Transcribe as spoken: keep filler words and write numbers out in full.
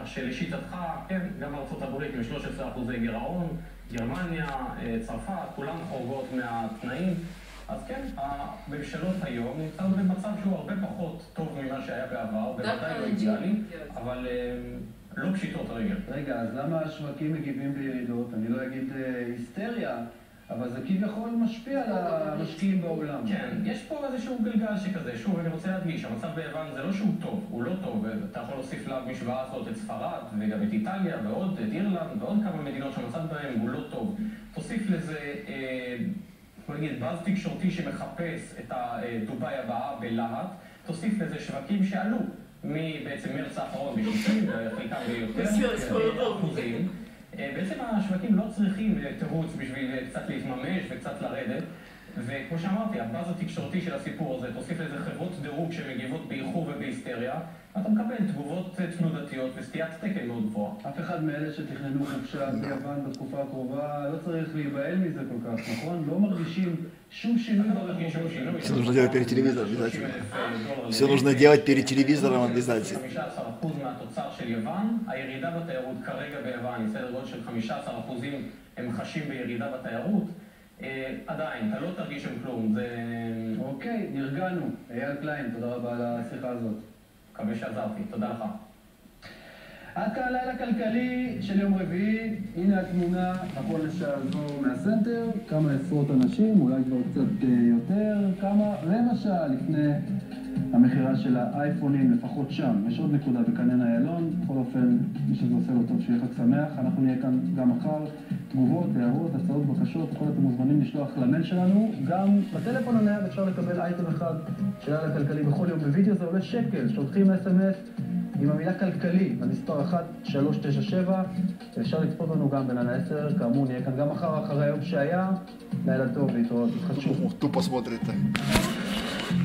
שלשיטתך, כן, גם ארצות הברית עם שלושה עשר אחוזי גירעון, גרמניה, צרפת, כולם חורגות מהתנאים. אז כן, הממשלות היום נמצאו במצב שהוא הרבה פחות טוב ממה שהיה בעבר, בוודאי לא אידיאלי, אבל לא פשיטות רגל. רגע, אז למה השווקים מגיבים בירידות? אני לא אגיד היסטריה, אבל זה כביכול משפיע על המשקיעים בעולם. כן, יש פה איזשהו גלגל שכזה. שוב, אני רוצה להדגיש, המצב ביוון זה לא שהוא טוב, הוא לא טוב. אתה יכול להוסיף למשוואה הזאת את ספרד, וגם את איטליה, ועוד את אירלנד, ועוד כמה מדינות שהמצב בהן הוא לא טוב. תוסיף לזה, בוא נגיד, באז תקשורתי שמחפש את דובאי הבאה בלהט. תוסיף לזה שווקים שעלו מבעצם מרץ האחרון ב-שישים, וחלקם ביותר אחוזים. בעצם השווקים לא צריכים תירוץ בשביל קצת להתממש וקצת לרדת, וכמו שאמרתי, הבאז התקשורתי של הסיפור הזה, תוסיף לזה חברות דירוג שמגיבות באיחור ובהיסטריה, אתה מקבל תגובות תנודתיות וסטיית תקן מאוד גבוהה. אף אחד מאלה שתכננו חופשה ביוון בתקופה הקרובה לא צריך להיבהל מזה כל כך, נכון? לא מרגישים שום שינוי ברחובות. Все нужно делать перед телевизором обязательно. Все нужно делать перед телевизором обязательно. חמישה עשר אחוז מהתוצר של יוון, הירידה בתיירות כרגע ביוון היא סדר גודל של חמישה עשר אחוז הם חשים בירידה בתיירות. עדיין, אתה לא תרגיש שם כלום, זה... אוקיי, נרגענו. אייל קליין, תודה רבה על השיחה הזאת. מקווה שעזרתי, תודה לך. עד כאן לילה כלכלי של יום רביעי, הנה התמונה, נכון לשעה זו מהסנטר, כמה עשרות אנשים, אולי כבר קצת יותר, כמה רבע שעה לפני המחירה של האייפונים, לפחות שם. יש עוד נקודה בקניון איילון, בכל אופן, מי שזה עושה לו טוב, שיהיה חג שמח. אנחנו נהיה כאן גם מחר, תגובות, הערות, הצעות, בקשות, כל אתם מוזמנים לשלוח למייל שלנו. גם בטלפון הנייד אפשר לקבל אייטם אחד של לילה כלכלי בכל יום בווידאו, זה עולה שקל, שולחים אס אם אס עם המילה כלכלי, במספר אחת שלוש תשע שבע, אפשר לצפות לנו גם בין עשר, כאמור נהיה כאן גם מחר אחרי היום שהיה, לילה טוב להתראות, התחדשו. Тупо смотрит.